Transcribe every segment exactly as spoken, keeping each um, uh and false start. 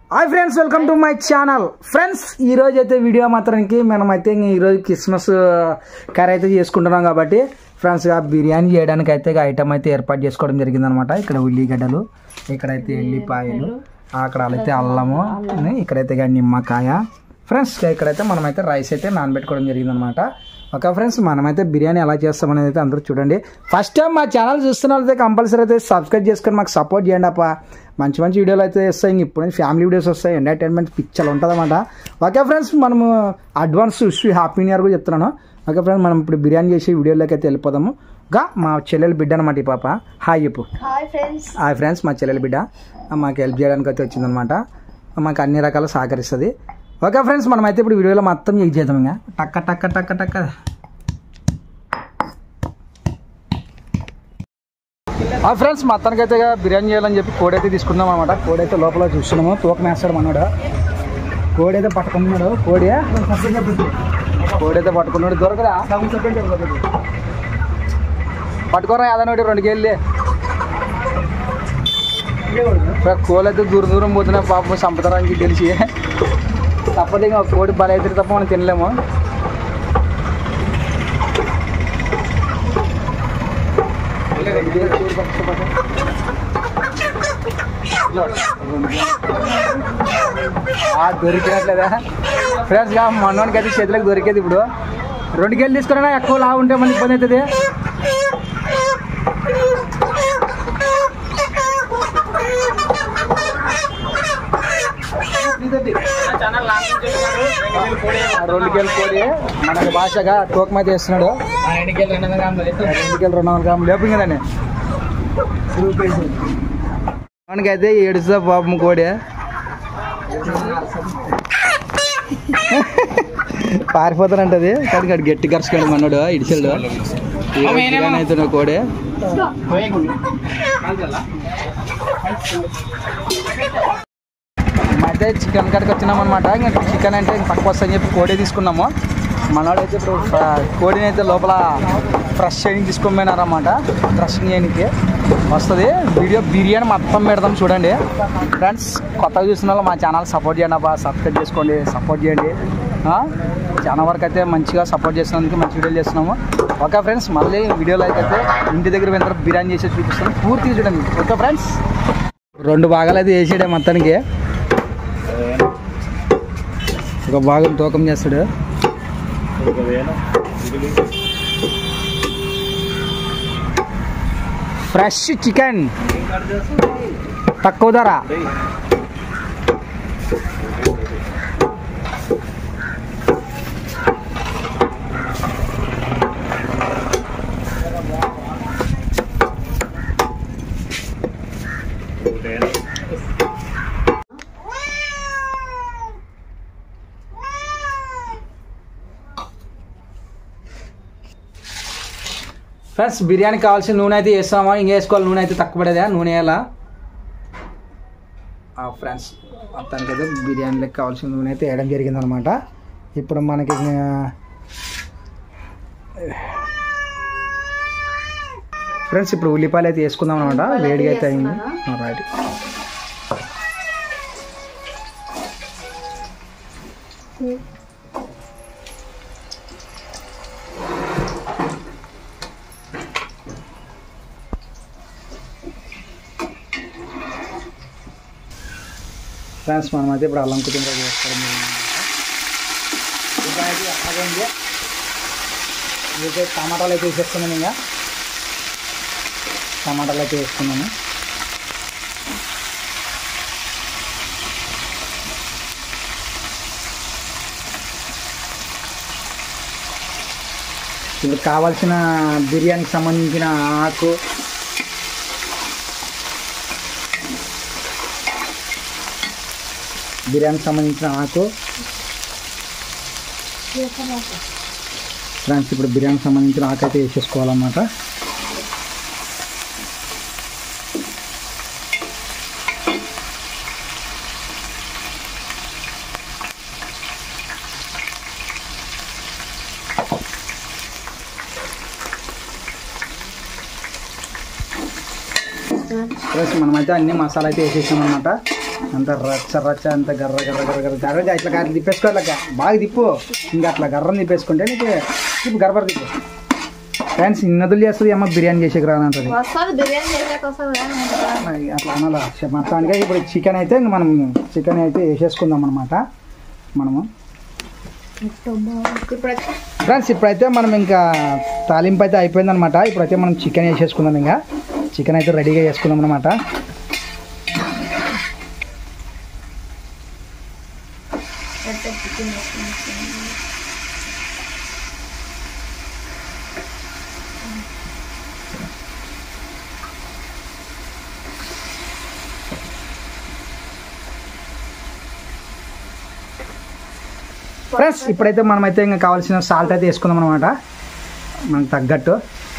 Hi friends, welcome to my channel. Friends, ఈరోజు అయితే video మాత్రానికి మనమైతే ఈరోజు క్రిస్మస్ కర్రీ అయితే చేసుకుంటున్నాం కాబట్టి ఫ్రెండ్స్ బిర్యానీ చేయడానికి అయితే ఐటమ్ అయితే ఏర్పాటు చేసుకోవడం జరిగిందనమాట. ఇక్కడ ఉల్లిగడ్డలు, ఇక్కడైతే ఎల్లిపాయలు, అక్కడ అయితే అల్లము, ఇక్కడైతే నిమ్మకాయ. ఫ్రెండ్స్ ఇక్కడైతే మనమైతే రైస్ అయితే నానబెట్టుకోవడం జరిగిందనమాట. ఓకే ఫ్రెండ్స్, మనమైతే బిర్యానీ ఎలా చేస్తామనేది అయితే అందరూ చూడండి. ఫస్ట్ టైం మా ఛానల్ చూస్తున్న వాళ్ళైతే కంపల్సరీ అయితే సబ్స్క్రైబ్ చేసుకొని మాకు సపోర్ట్ చేయండి అప్ప. మంచి మంచి వీడియోలు అయితే వస్తాయి, ఇప్పుడు ఫ్యామిలీ వీడియోస్ వస్తాయి, ఎంటర్టైన్మెంట్ పిక్చర్లు ఉంటుంది అన్నమాట. ఓకే ఫ్రెండ్స్, మనము advance wish happy new year కూడా చెప్తున్నాను. ఓకే ఫ్రెండ్స్, మనం ఇప్పుడు బిర్యానీ చేసి వీడియోలోకి అయితే వెళ్ళిపోదాము. గా మా చెల్లెలు బిడ్డ అనమాట ఈ పాప. హాయ్ చెప్పు. హాయ్ ఫ్రెండ్స్, మా చెల్లెలు బిడ్డ మాకు హెల్ప్ చేయడానికి అయితే వచ్చిందనమాట. మాకు అన్ని రకాల సహకరిస్తుంది. ఓకే ఫ్రెండ్స్, మనమైతే ఇప్పుడు వీడియోలో మొత్తం చెక్ చేద్దాం. ఇంకా టక్క టక్క టక్క టక్క. ఆ ఫ్రెండ్స్, మొత్తానికి అయితే బిర్యానీ చేయాలని చెప్పి కోడి అయితే తీసుకున్నాం అనమాట. కోడి అయితే లోపల చూస్తున్నాము, తూకం వేస్తాడు మనోడు. కోడి అయితే పట్టుకున్నాడు. కోడి కోడి అయితే పట్టుకున్నాడు. దొరకదా పట్టుకోరా ఏదైనా రెండు కేళ్ళి. కోళ్ళు అయితే దూరం దూరం పోతున్నాయి పాపం, చంపుతారానికి తెలిసి. తప్పదు, ఇంకా కోడి బల అయితే తప్ప మనం తినలేము. దొరికినట్లేదా ఫ్రెండ్స్? మనోనికి అయితే చేతులకు దొరికేది. ఇప్పుడు రెండు కేళ్ళు తీసుకున్నా ఎక్కువ లావు ఉంటే మనకి ఇబ్బంది అవుతుంది. రెండు కేలు కోడి మనకి భాషగా తూకం అయితే వేస్తున్నాడు. రెండు కేలు రెండు వందల గ్రాములు లేపు కదండి. మనకైతే ఏడుస్తా పాపం కోడి. పారిపోతానంటది కానీ అటు గట్టి కరుచుకోండి మన్నాడు ఇడిచాడు అవుతున్నాడు కోడి. అయితే చికెన్ కడికి వచ్చినాం అనమాట. ఇంకా చికెన్ అంటే ఇంక పక్క వస్తాయని చెప్పి కోడి తీసుకున్నాము. మనవాడు అయితే ఇప్పుడు కోడిని అయితే లోపల ఫ్రెష్ చేయడానికి తీసుకోమన్నారన్నమాట. ఫ్రెషింగ్ చేయడానికి వస్తుంది. వీడియో బిర్యానీ మొత్తం పెడదాం చూడండి ఫ్రెండ్స్. కొత్తగా చూసిన వాళ్ళు మా ఛానల్ సపోర్ట్ చేయండి అబ్బా. సబ్స్క్రైబ్ చేసుకోండి, సపోర్ట్ చేయండి. చాలా వరకు అయితే మంచిగా సపోర్ట్ చేసినందుకు మంచి వీడియోలు చేస్తున్నాము. ఓకే ఫ్రెండ్స్, మళ్ళీ వీడియోలో అయితే ఇంటి దగ్గర వెంటనే బిర్యానీ చేసి చూపిస్తాను, పూర్తిగా చూడండి. ఓకే ఫ్రెండ్స్, రెండు భాగాలు అయితే వేసాడే మొత్తానికి. ఒక భాగం తూకం చేస్తాడు. ఫ్రెష్ చికెన్ తక్కువ ధర. ఫ్రెండ్స్, బిర్యానీ కావాల్సిన నూనె అయితే వేస్తామా? ఇంక వేసుకోవాలి. నూనె అయితే తక్కువ పడేదా? నూనె వేయాలా ఫ్రెండ్స్? మొత్తానికి అయితే బిర్యానీలకు కావాల్సిన నూనె అయితే వేయడం జరిగిందనమాట. ఇప్పుడు మనకి ఫ్రెండ్స్ ఇప్పుడు ఉల్లిపాయలు అయితే వేసుకుందాం అనమాట. వేడిగా అయితే అయింది. రైట్. ఫ్రెండ్స్, మనమైతే ఇప్పుడు అల్లం కుటుంబం చేసుకోవడం జరిగింది. ఇదైతే టమాటాలు అయితే వేసేస్తున్నాను. ఇంకా టమాటాలు అయితే వేసుకున్నాను. ఇప్పుడు కావాల్సిన బిర్యానీకి సంబంధించిన ఆకు, బిర్యానీకి సంబంధించిన ఆకు ఫ్రెండ్స్ ఇప్పుడు బిర్యానీకి సంబంధించిన ఆకు అయితే వేసేసుకోవాలన్నమాట. ఫ్రెండ్స్ మనమైతే అన్ని మసాలా అయితే వేసేసాం అన్నమాట. అంత రచ్చ రచ్చ అంత గర్ర గర్ర గర్ర గర్ర గర్రగా ఇట్లా గర్ర తిప్పేసుకోవాలి బాగా తిప్పు ఇంకా అట్లా గర్రని తిప్పేసుకుంటే నీకు తిప్పు గర్ర తిప్పు ఫ్రెండ్స్ ఇన్నదులు చేస్తుంది అమ్మ బిర్యానీ చేసేకి రానంటది అట్లా అనాలా మొత్తానికి ఇప్పుడు చికెన్ అయితే మనం చికెన్ అయితే వేసేసుకుందాం అనమాట మనము ఫ్రెండ్స్ ఇప్పుడైతే మనం ఇంకా తాలింపు అయితే అయిపోయింది అనమాట ఇప్పుడైతే మనం చికెన్ వేసేసుకుందాం ఇంకా చికెన్ అయితే రెడీగా చేసుకుందాం అనమాట ఫ్రెండ్స్ ఇప్పుడైతే మనమైతే ఇంకా కావాల్సిన సాల్ట్ అయితే వేసుకుందాం అనమాట మనకు తగ్గట్టు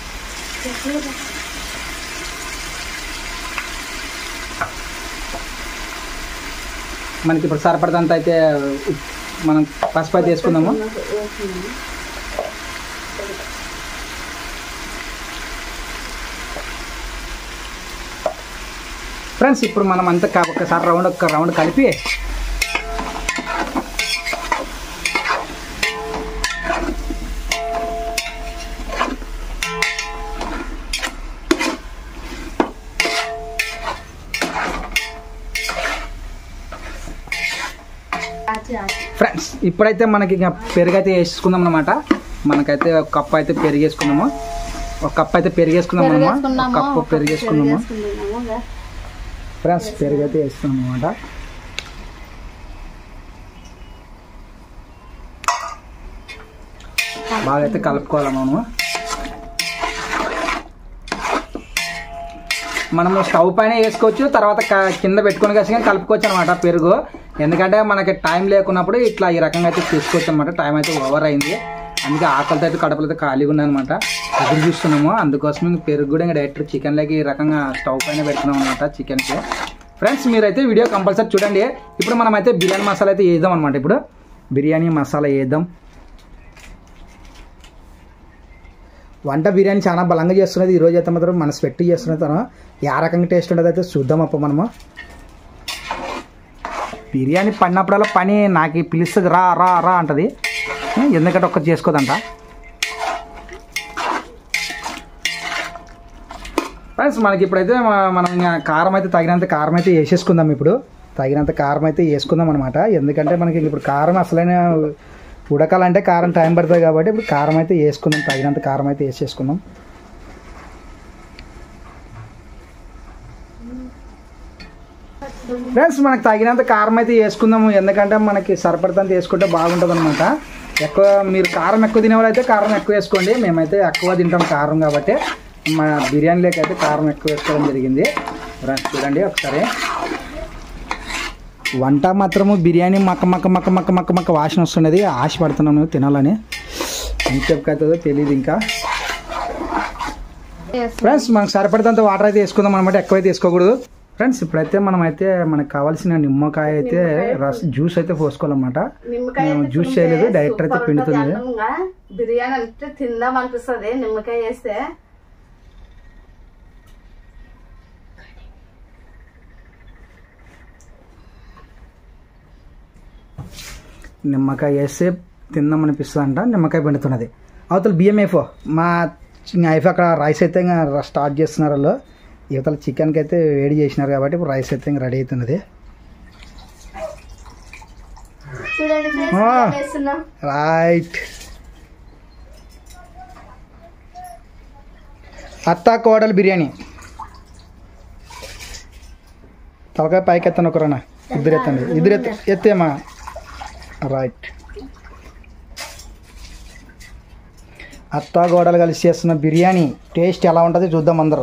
మనకి ఇప్పుడు సరిపడంత అయితే మనం పసుపు అయితే వేసుకుందాము ఫ్రెండ్స్ ఇప్పుడు మనం అంతా ఒకసారి రౌండ్ ఒక రౌండ్ కలిపి ఫ్రెండ్స్ ఇప్పుడైతే మనకి ఇంకా పెరుగు అయితే వేసుకుందాం అనమాట మనకైతే ఒక కప్పు అయితే పెరుగు వేసుకుందాము ఒక కప్పు అయితే పెరుగు వేసుకుందాం అనమాట ఒక కప్పు పెరుగు వేసుకుందాము ఫ్రెండ్స్ పెరుగు అయితే వేసుకున్నాం అనమాట బాగా అయితే కలుపుకోవాలి మనము మనము స్టవ్ పైన వేసుకోవచ్చు తర్వాత కింద పెట్టుకొని కానీ కలుపుకోవచ్చు అనమాట పెరుగు ఎందుకంటే మనకి టైం లేకున్నప్పుడు ఇట్లా ఈ రకంగా అయితే తీసుకోవచ్చు అనమాట టైం అయితే ఓవర్ అయింది అందుకే ఆకలితో అయితే కడుపులో అయితే ఖాళీగా ఉన్నాయి అనమాట ఎదురు చూస్తున్నాము అందుకోసం పెరుగు కూడా ఇంకా డైరెక్ట్ చికెన్లోకి ఈ రకంగా స్టవ్ పైన పెడుతున్నాం అనమాట చికెన్కి ఫ్రెండ్స్ మీరైతే వీడియో కంపల్సరీ చూడండి ఇప్పుడు మనం అయితే బిర్యానీ మసాలా అయితే వేద్దాం అనమాట ఇప్పుడు బిర్యానీ మసాలా వేద్దాం వంట బిర్యానీ చాలా బలంగా చేస్తున్నది ఈరోజు అయితే మాత్రం మనసు పెట్టి చేస్తున్నది తను ఏ రకంగా టేస్ట్ ఉండదు అయితే చూద్దాం అప్ప మనము బిర్యానీ పడినప్పుడల్లా పని నాకు పిలుస్తుంది రా రా రా అంటది ఎందుకంటే ఒక్కటి చేసుకోదంట ఫ్రెండ్స్ మనకి ఇప్పుడైతే మనం కారం అయితే తగినంత కారం అయితే వేసేసుకుందాం ఇప్పుడు తగినంత కారం అయితే వేసుకుందాం అనమాట ఎందుకంటే మనకి ఇప్పుడు కారం అసలైన ఉడకాలంటే కారం టైం పడుతుంది కాబట్టి ఇప్పుడు కారం అయితే వేసుకుందాం తగినంత కారం అయితే వేసేసుకుందాం ఫ్రెండ్స్ మనకు తగినంత కారం అయితే వేసుకుందాము ఎందుకంటే మనకి సరిపడంత వేసుకుంటే బాగుంటుంది అనమాట ఎక్కువ మీరు కారం ఎక్కువ తినేవాళ్ళు అయితే కారం ఎక్కువ వేసుకోండి మేమైతే ఎక్కువ తింటాం కారం కాబట్టి మా బిర్యానీలోకి అయితే కారం ఎక్కువ వేసుకోవడం జరిగింది చూడండి ఒకసారి వంట మాత్రము బిర్యానీ మక్క మక్క మక్క మక్క మక్క మక్క వాసన వస్తున్నది ఆశ పడుతున్నాను తినాలని ఎంతసేపు అవుతుందో తెలియదు ఇంకా ఫ్రెండ్స్ మనకు సరిపడంత వాటర్ అయితే వేసుకుందాం అనమాట ఎక్కువైతే వేసుకోకూడదు ఫ్రెండ్స్ ఇప్పుడైతే మనం అయితే మనకు కావాల్సిన నిమ్మకాయ అయితే రస్ జ్యూస్ అయితే పోసుకోవాలన్నమాట మేము జ్యూస్ చేయలేదు డైరెక్ట్ అయితే పిండుతుంది బిర్యానీ అంటే తిందాం అనిపిస్తుంది నిమ్మకాయ వేస్తే నిమ్మకాయ వేస్తే తిందాం అనిపిస్తుంది అంట నిమ్మకాయ పిండుతున్నది అవతల బియ్యం అయిపో మా అయిపో అక్కడ రైస్ అయితే ఇంకా స్టార్ట్ చేస్తున్నారు వాళ్ళు ఇవతల చికెన్కి అయితే వేడి చేసినారు కాబట్టి ఇప్పుడు రైస్ అయితే ఇంకా రెడీ అవుతున్నది రైట్ అత్తా కోడలు బిర్యానీ తలకాయ పైకి ఎత్తాను ఒకరన్నా ఇద్దరు ఎత్తండి ఇద్దరు ఎత్త ఎత్తేమా రైట్ అత్తా గోడలు కలిసి చేస్తున్న బిర్యానీ టేస్ట్ ఎలా ఉంటుంది చూద్దాం అందరూ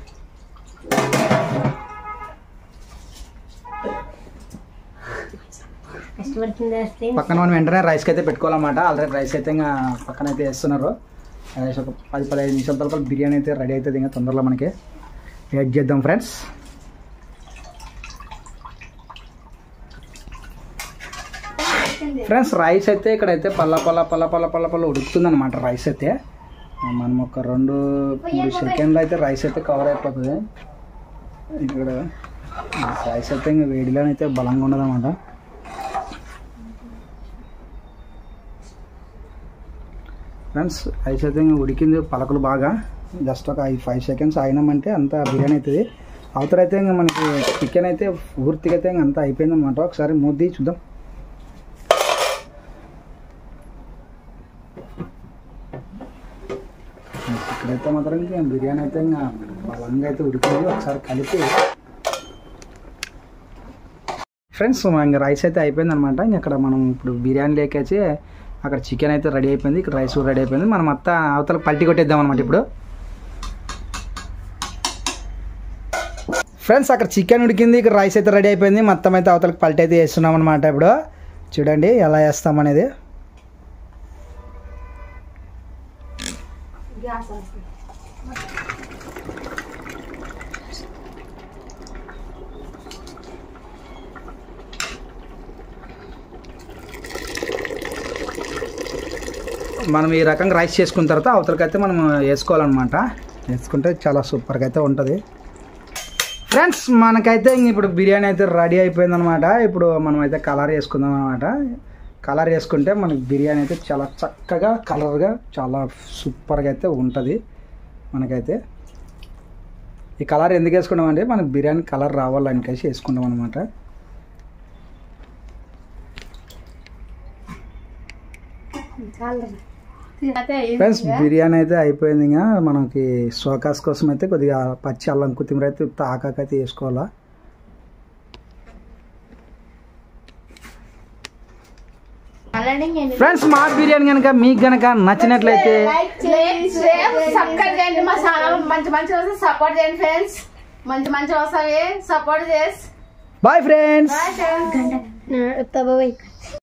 పక్కన మనం వెంటనే రైస్కి అయితే పెట్టుకోవాలన్నమాట ఆల్రెడీ రైస్ అయితే ఇంకా పక్కన అయితే వేస్తున్నారు రైస్ ఒక పది పదిహేను నిమిషాల తర్వాత బిర్యానీ అయితే రెడీ అవుతుంది ఇంకా తొందరలో మనకి వెయిట్ చేద్దాం ఫ్రెండ్స్ ఫ్రెండ్స్ రైస్ అయితే ఇక్కడైతే పల్ల పల్ల పల్ల పల్ల పల్ల పల్ల ఉడుకుతుంది అనమాట రైస్ అయితే మనం ఒక రెండు మూడు సెకండ్లో అయితే రైస్ అయితే కవర్ అయిపోతుంది ఇక్కడ రైస్ అయితే ఇంకా వేడిలోనైతే బలంగా ఉండదన్నమాట. ఫ్రెండ్స్ రైస్ అయితే ఇంకా ఉడికింది పలకలు బాగా. జస్ట్ ఒక ఐదు ఫైవ్ సెకండ్స్ అయినామంటే అంతా బిర్యానీ అవుతుంది. అవతల అయితే ఇంకా మనకి చికెన్ అయితే పూర్తిగా అయితే ఇంకా అంతా అయిపోయింది అనమాట. ఒకసారి మూద్ది చూద్దాం. ఇక్కడైతే మాత్రం ఇంకా బిర్యానీ అయితే ఇంకా బలంగా అయితే ఉడికింది. ఒకసారి కలిపి ఫ్రెండ్స్ ఇంకా రైస్ అయితే అయిపోయింది అనమాట. ఇంక అక్కడ మనం ఇప్పుడు బిర్యానీ లేకేసి అక్కడ చికెన్ అయితే రెడీ అయిపోయింది, ఇక్కడ రైస్ కూడా రెడీ అయిపోయింది. మనం మొత్తం అవతలకు పల్టీ కొట్టేద్దాం అనమాట. ఇప్పుడు ఫ్రెండ్స్ అక్కడ చికెన్ ఉడికింది, ఇక్కడ రైస్ అయితే రెడీ అయిపోయింది. మొత్తం అయితే అవతలకు పల్టీ అయితే వేస్తున్నాం అనమాట. ఇప్పుడు చూడండి ఎలా వేస్తాం అనేది. మనం ఈ రకంగా రైస్ చేసుకున్న తర్వాత అవతలకైతే మనం వేసుకోవాలన్నమాట. వేసుకుంటే చాలా సూపర్గా అయితే ఉంటుంది. ఫ్రెండ్స్ మనకైతే ఇప్పుడు బిర్యానీ అయితే రెడీ అయిపోయిందనమాట. ఇప్పుడు మనం అయితే కలర్ వేసుకుందాం అనమాట. కలర్ వేసుకుంటే మనకి బిర్యానీ అయితే చాలా చక్కగా కలర్గా చాలా సూపర్గా అయితే ఉంటుంది. మనకైతే ఈ కలర్ ఎందుకు వేసుకున్నామంటే మనకి బిర్యానీ కలర్ రావాలనికేసి వేసుకుంటాం అనమాట. ఫ్రెండ్స్ బిర్యానీ అయితే అయిపోయింది. ఇంకా మనకి సోకాస్ కోసం అయితే కొద్దిగా పచ్చి అల్లం కొత్తిమీర అయితే ఆకాకైతే వేసుకోవాలా. ఫ్రెండ్స్ మా బిర్యానీ కనుక మీకు కనుక నచ్చినట్లయితే సబ్స్క్రైబ్ చేయండి. మా ఛానల్ మంచి మంచి వస్తే సపోర్ట్ చేయండి ఫ్రెండ్స్. మంచి మంచి వస్తాయి సపోర్ట్ చేసి. Bye friends.